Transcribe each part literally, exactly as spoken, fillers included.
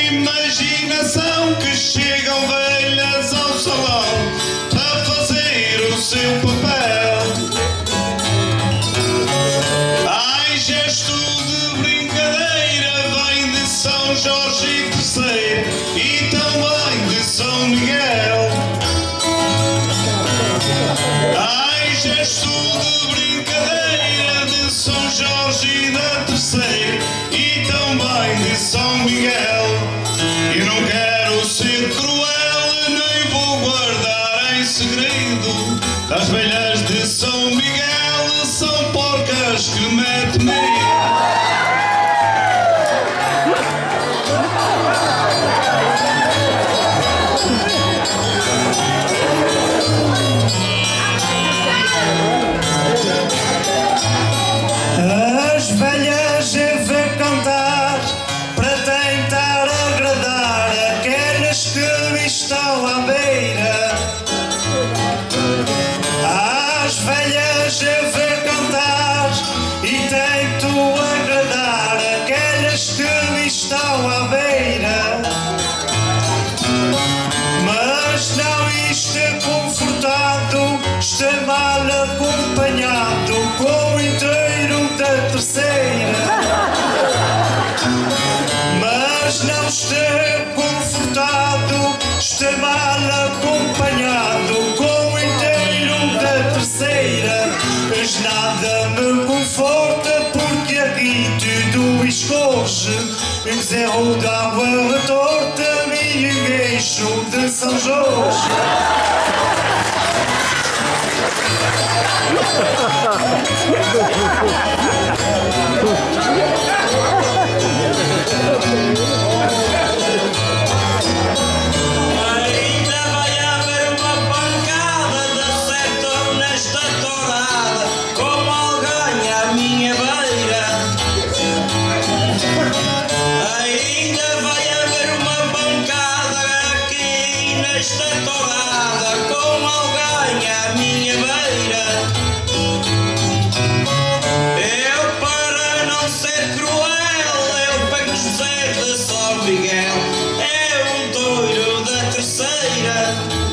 imaginação que chegam velhas ao salão a fazer o seu papel. Ai, gesto de brincadeira vem de São Jorge terceiro e também de São Miguel. Ai, gesto de brincadeira de São Jorge da terceira e também de São Miguel. Eu não quero ser cruel, nem vou guardar em segredo. As velhas de São Miguel são porcas que metem medo. As velhas eu vou cantar para tentar agradar aquelas que me estão à beira. As velhas eu vou cantar e tento agradar aquelas que me estão à beira. Mas não estou confortado, estou mal acompanhado com o inteiro da terceira. Mas não estou confortado, estou mal acompanhado com o inteiro da terceira. Mas nada me conforta porque aqui tudo escorre. Um zerro de água retorta e um beijo de São Jorge. Ainda vai haver uma pancada de certo nesta tourada, como alguém à minha beira. Ainda vai haver uma pancada aqui nesta tourada, como alguém à minha beira. Eu, para não ser cruel, eu pego José de São Miguel, é um touro da terceira.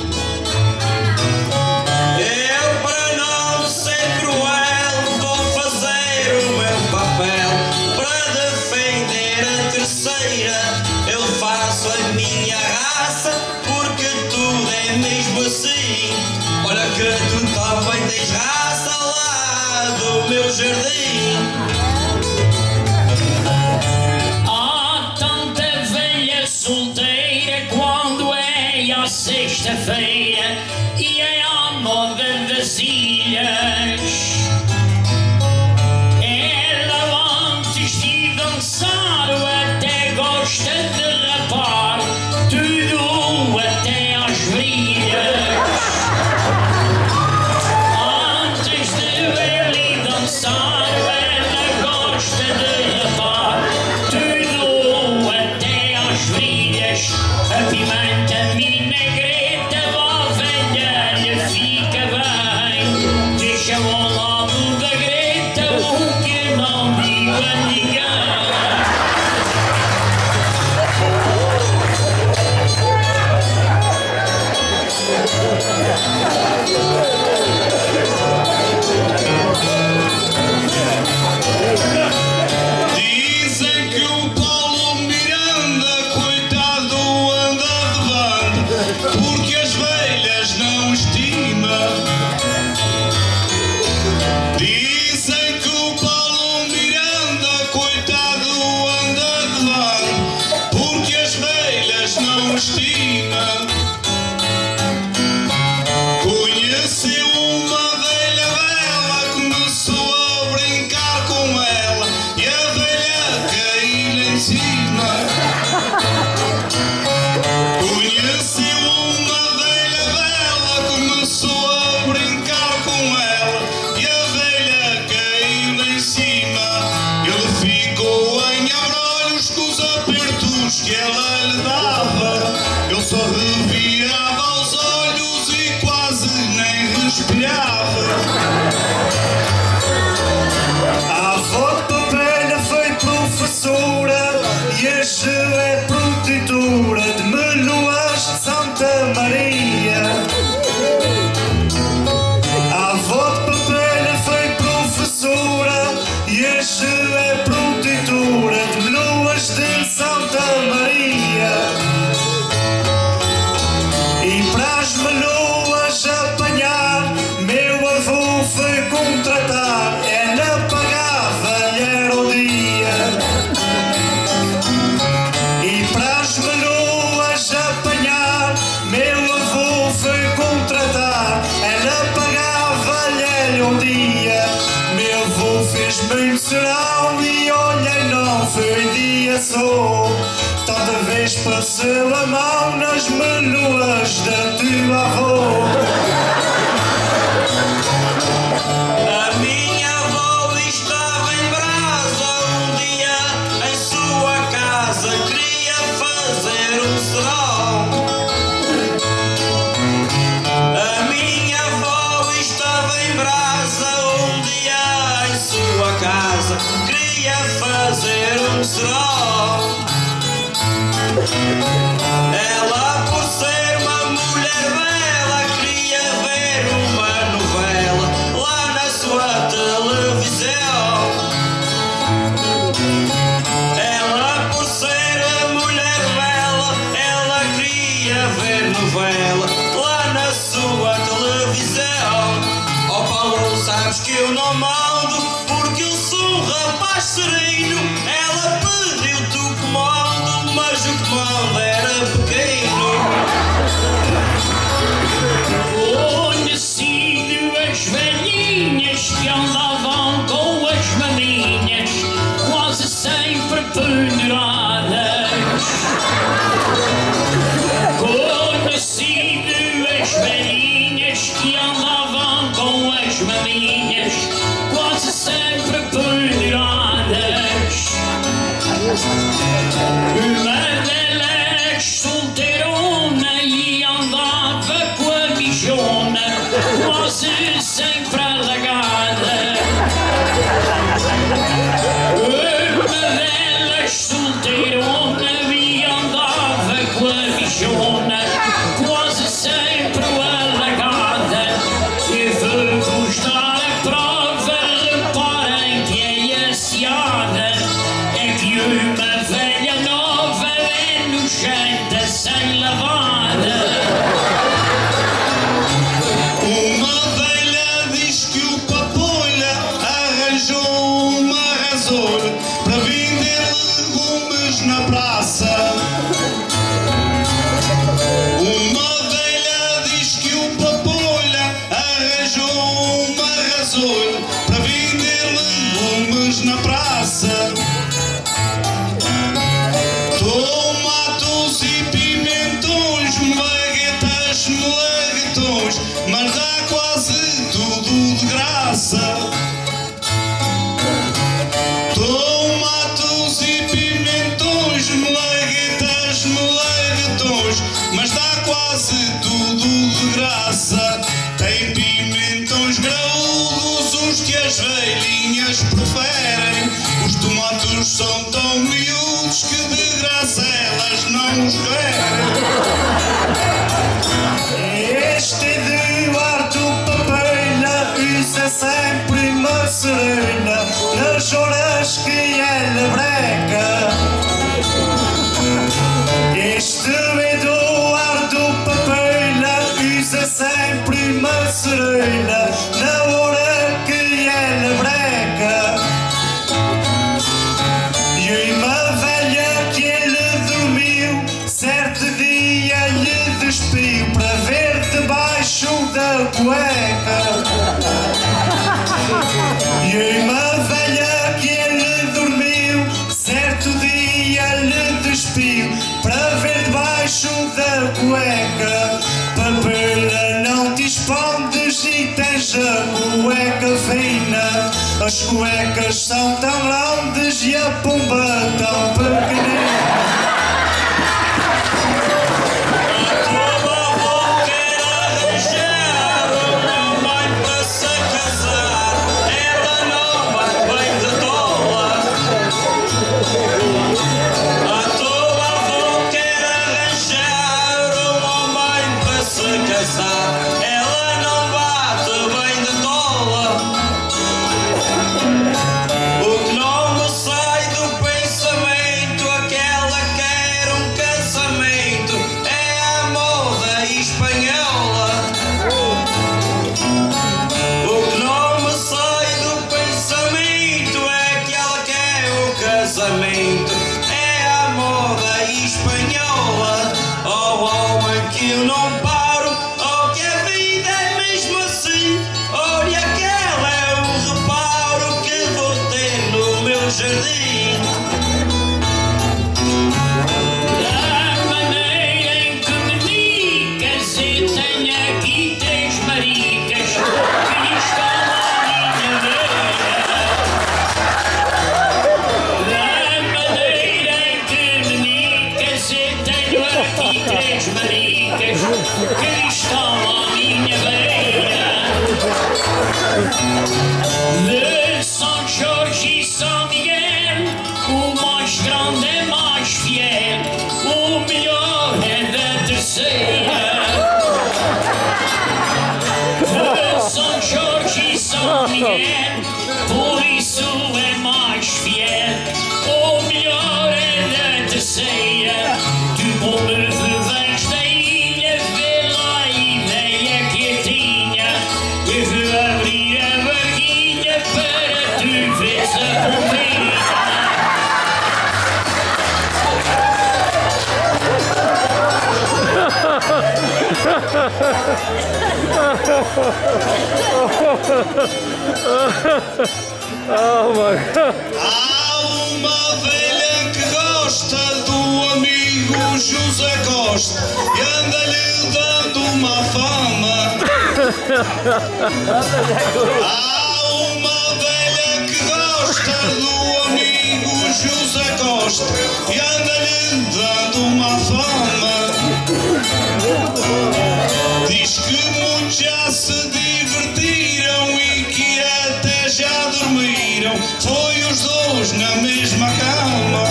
Eu, para não ser cruel, vou fazer o meu papel para defender a terceira. Eu faço a minha raça porque tudo é mesmo assim. Olha que tu também tens raça lá do meu jardim. Há tanta velha solteira quando é a sexta-feira e é a moda das ilhas. Ela antes de dançar até gosta de rapar tudo até às virilhas. Antes de ele dançar ela gosta de rapar tudo até às virilhas. A pimenta vinagreta a velha lhe fica bem. Deixa ao lado da greta o que não digo a ninguém. Dizem que o Paulo Miranda, coitado, anda de banda porque as velhas não estima. Dizem que o Paulo Miranda, coitado, anda de banda porque as velhas não estima. Conheceu uma velha bela, começou a brincar com ela e a velha caiu em cima. Conheceu uma velha bela, começou a brincar com ela e a velha caiu em cima. Ele ficou em abrolhos com os apertos que ela lhe dava. Ele só revirava os olhos e quase nem respirava. A avó papeira foi professora e hoje é protetora. de Santa Maria. E para as menuas apanhar, meu avô foi contratar. Ela pagava-lhe era o dia. E para as menuas apanhar, meu avô foi contratar. Ela pagava-lhe era o dia. Meu avô fez muito serão e olha, não foi dia só. Toda vez passou a mão nas menuas da tua avó. A minha avó estava em brasa um dia em sua casa, queria fazer um serão. A minha avó estava em brasa um dia em sua casa, queria fazer um serão. Ela, por ser uma mulher bela, queria ver uma novela lá na sua televisão. Ela, por ser mulher bela, ela queria ver novela lá na sua televisão. Oh Paulo, sabes que eu não mando, porque eu sou um rapaz sereno. Ela pediu-te o comando, mas o comando era pequeno. Conhecido as velhinhas que andavam com as maminhas, quase sempre penduradas. Conhecido as velhinhas que andavam com as maminhas, quase sempre penduradas. Uma delas solteirona e andava com a mijona, quase sempre alagada. Uma delas solteirona e andava com a mijona, quase sempre alagada. E vou-vos dar a prova, reparem que é asseada. É que uma velha nova é nojenta sem lavada. Uma velha diz que o papoula arranjou uma rasoura para vender legumes na praça. Uma velha diz que o papoula arranjou uma rasoura para vender legumes na praça. Tomatos e pimentões, malaguetas, malaguetões, mas dá quase tudo de graça. Tomatos e pimentões, malaguetas, malaguetões, mas dá quase tudo de graça. Tem pimentões graúdos, os que as velhinhas preferem. Os tomatos são tão miúdos que de graça elas não os querem. Este Eduardo Papeira usa sempre uma serena nas horas que ela breca. Este Eduardo Papeira usa sempre uma serena na hora que ela breca. E uma velha que ele dormiu, certo dia lhe despiu para ver debaixo da cueca. E uma velha que ele dormiu, certo dia lhe despiu para ver debaixo da cueca. Papeira, não te escondes e tens a cueca fina. As cuecas são tão grandes e a pomba tão pequenina. Ela não bate bem de tola. O que não me sai do pensamento é que que estão à minha beira. De São Jorge e São Miguel, o mais grande é mais fiel, o melhor é da terceira. De São Jorge e São Miguel, por isso é mais fiel, o melhor é da terceira. Tu como vens da ilha, vê lá a ideia que eu tinha, eu vou abrir a barguinha para tu veres a bombinha. Oh my God. Há uma velha que gosta do amigo José Costa e anda-lhe dando uma fama. Há uma velha que gosta do amigo José Costa e anda-lhe dando uma fama. Diz que muitos já se divertiram e que até já dormiram, foi os dois na mesma cama.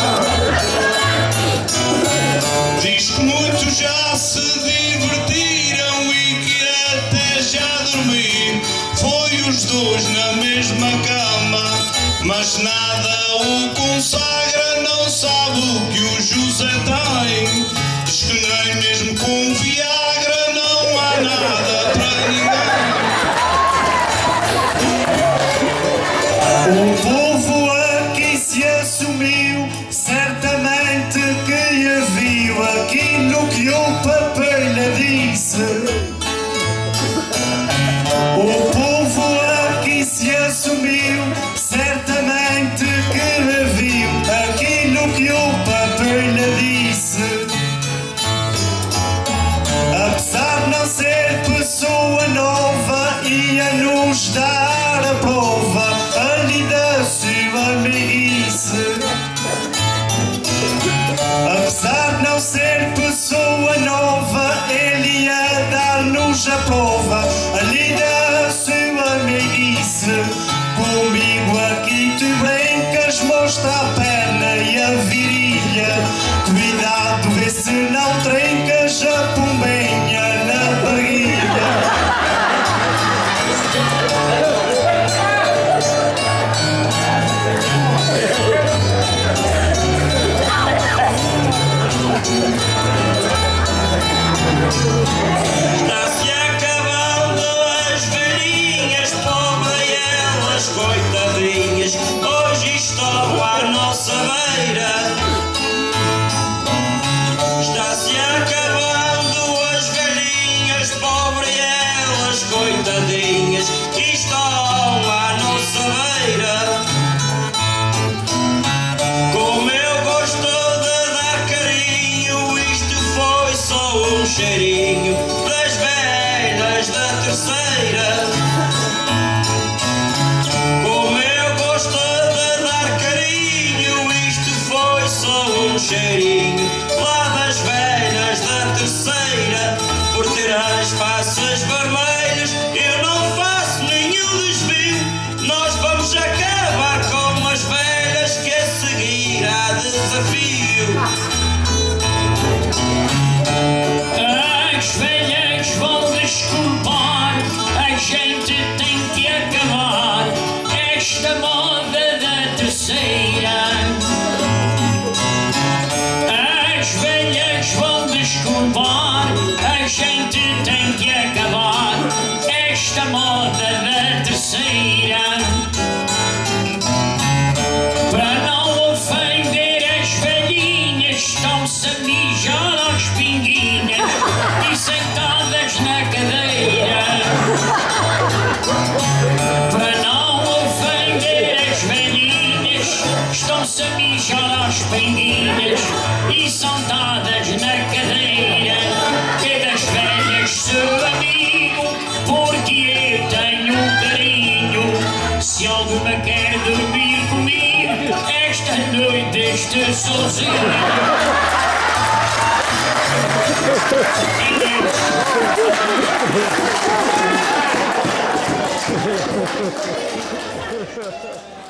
Diz que muitos já se divertiram e que até já dormiram, foi os dois na mesma cama. Mas nada o consagra, não sabe o que o José tem. Diz que nem mesmo com Viagra não há nada para ninguém. O povo aqui se assumiu, certamente que viu aquilo que o papelha disse. O povo aqui se assumiu, certamente que viu aquilo que o papelha disse. Apesar de não ser pessoa nova, ia-nos dar a prova ali da sua amiguice. Apesar de não ser pessoa nova, ele ia dar-nos a prova ali da sua amiguice. Comigo aqui tu brincas, mostra a perna e a virilha. Cuidado, vê se não trincas a pombenha na barriga. Está-se acabando as velhinhas, pobre elas, coitadinhas, hoje estão à nossa beira. Está-se acabando as velhinhas, pobre elas, coitadinhas, estão à nossa beira. Como eu gosto de dar carinho, isto foi só um cheirinho das velhas da terceira. Como eu gosto de dar carinho, isto foi só um cheirinho lá das velhas da terceira. Por ter as faces vermelhas, eu não faço nenhum desvio. Nós vamos acabar com as velhas, que a seguir há desafio. As velhas vão desculpar, a gente tem que acabar esta moda da terceira. As velhas vão desculpar, a gente tem que acabar esta moda da terceira. Para não ofender as velhinhas, estão-se a mijar às pinguinhas e sentadas na cadeira. Para não ofender as velhinhas, estão-se a mijar às pinguinhas e sentadas na cadeira. Que das velhas sou amigo, porque eu tenho carinho. Se alguma quer dormir comigo, esta noite estou sozinho. Ha ha ha.